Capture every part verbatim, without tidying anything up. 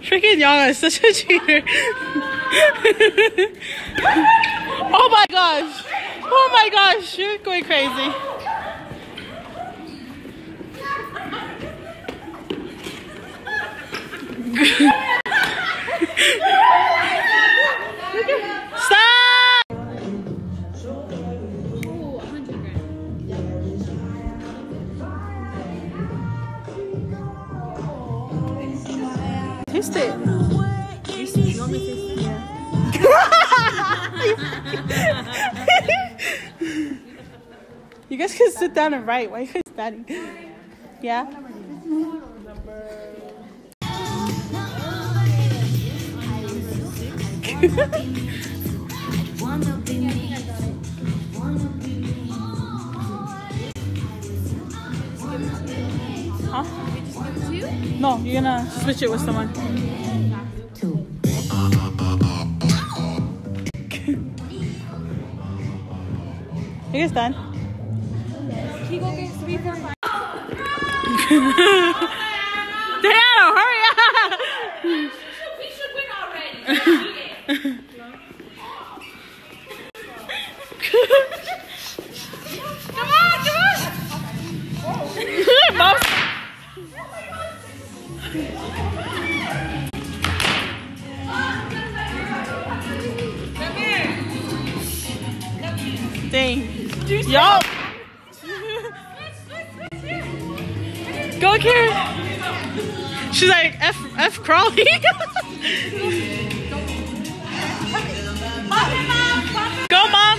Freaking Yana is such a cheater. Oh my gosh. Oh my gosh. You're going crazy. Stop! Taste it. You want me to taste it? Yeah. You guys can sit down and write. Why are you guys standing? Yeah? Huh? No, you're gonna switch it with someone. Two. You guys done? Can you go get three, four, five? Damn, hurry up! We should win already. Come on, come on! Mom. Dang. Yo! Go, Karen! She's like, F, F crawling. Go, Mom!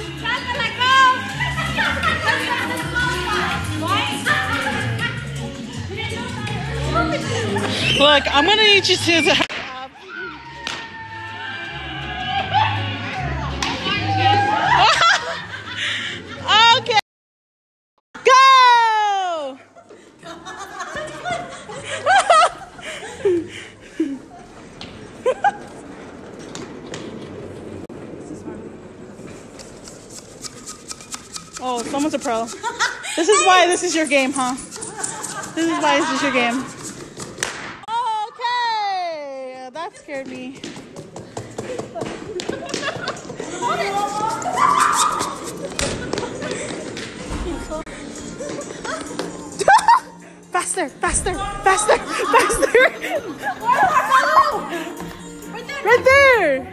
Look, I'm gonna need you to... Okay. Go! Oh, someone's a pro. This is why this is your game, huh? This is why this is your game. Okay, that scared me. Faster, faster, faster, faster. Right there.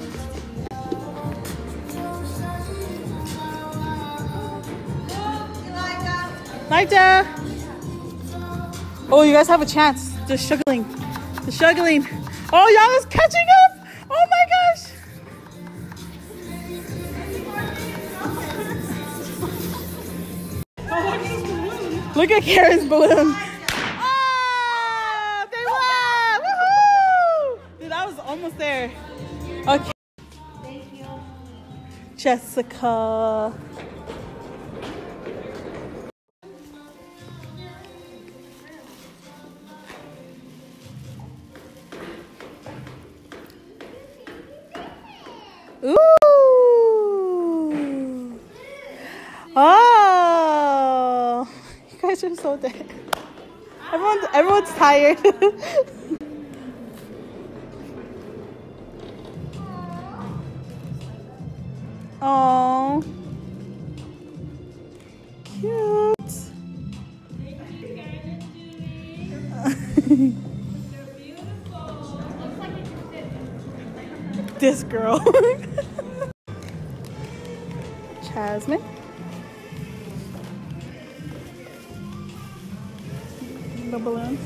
Lita. Oh, you guys have a chance. They're struggling. They're struggling. Oh, Yana's catching up. Oh my gosh. Look at Karen's balloon. Oh, they won. Woohoo! Dude, that was almost there. Okay. Thank you. Jessica. Ooh. Oh. You guys are so dead. Everyone's everyone's tired. Oh. Cute. This girl. Jasmine. The balloon.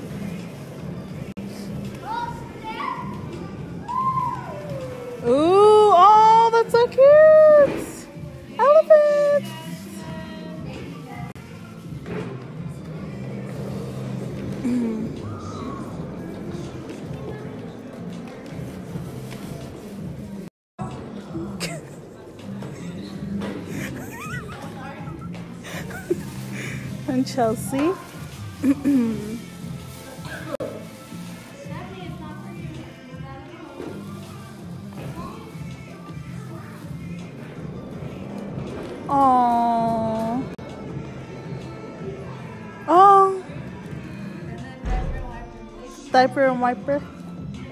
Ooh, oh, that's so cute. Elephants. And Chelsea. Oh. Oh. Diaper and wiper.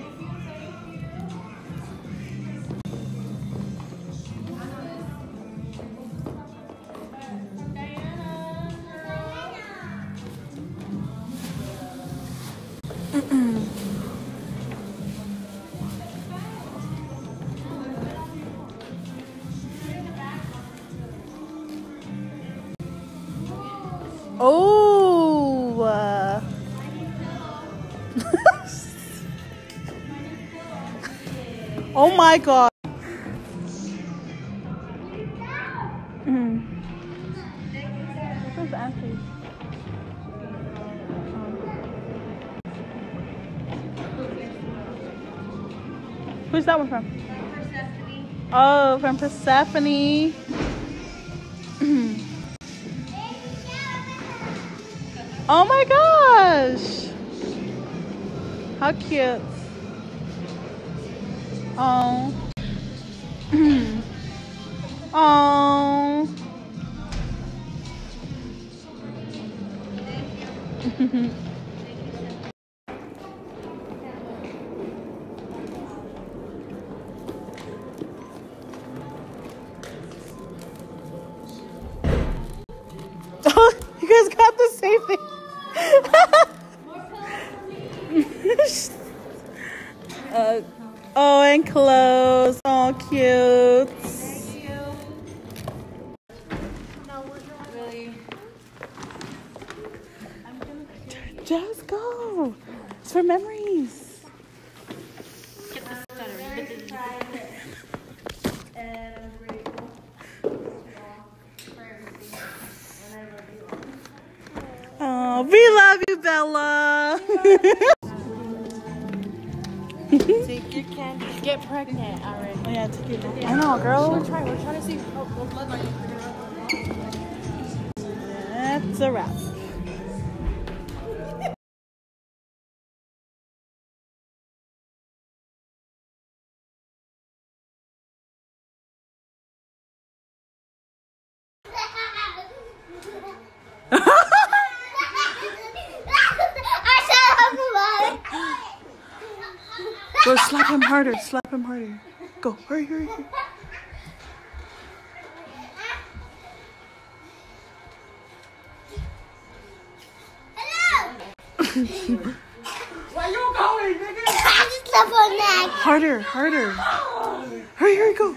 Oh my god. Mm. Where's Ashley? Who's that one from? Persephone. Oh, from Persephone. Oh my gosh. How cute. Oh. Oh. Oh, you guys got the same thing. uh, oh, and clothes. Oh, cute. Thank you. No, really. I'm gonna Just go. It's for memories. get the stutter. And I'm grateful for everything. And I love you all. Oh, we love you, Bella. Take your candy. Get pregnant already. Oh, yeah, take it. I know, girl. We're trying. We're trying to see. Oh, the bloodline. That's a wrap. Go slap him harder. Slap him harder. Go. Hurry, hurry, hurry. Where you going, nigga? I just love her neck. Harder, harder. Hurry, hurry, go.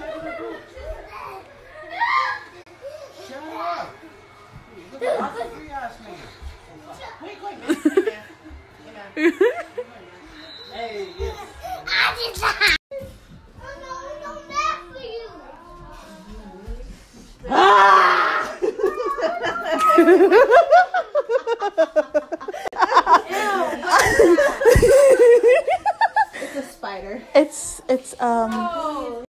Shut up! That's a free ass nigga. Wait, wait, man. Hey, yes. I just love Oh no, no neck for you. It's a spider. It's, it's, um, Oh,